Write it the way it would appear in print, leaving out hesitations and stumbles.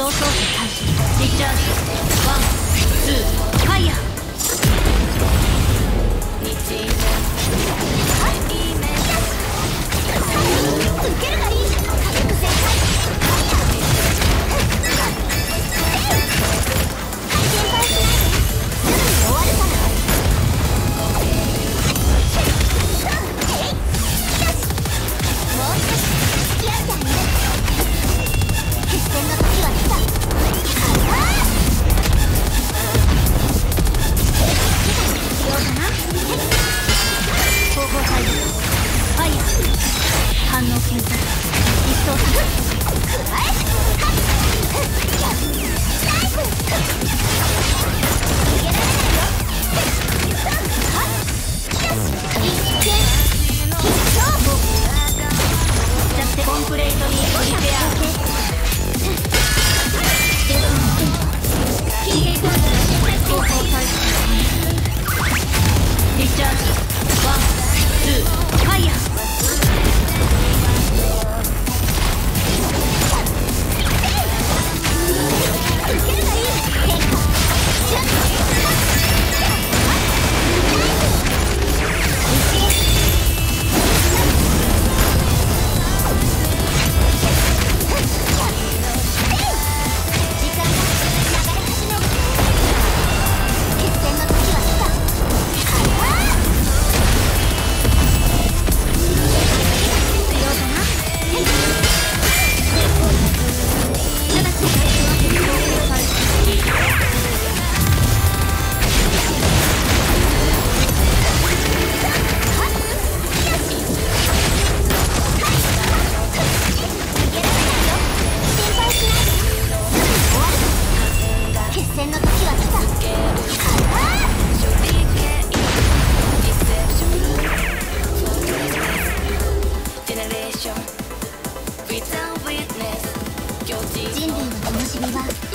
操作開始。リチャージワンツーファイヤー。受けるがいい。火力全開。反応検索。一層下がる。コンプレートにリペア。後方開始。リチャージワンツーファイヤー。人類の灯火は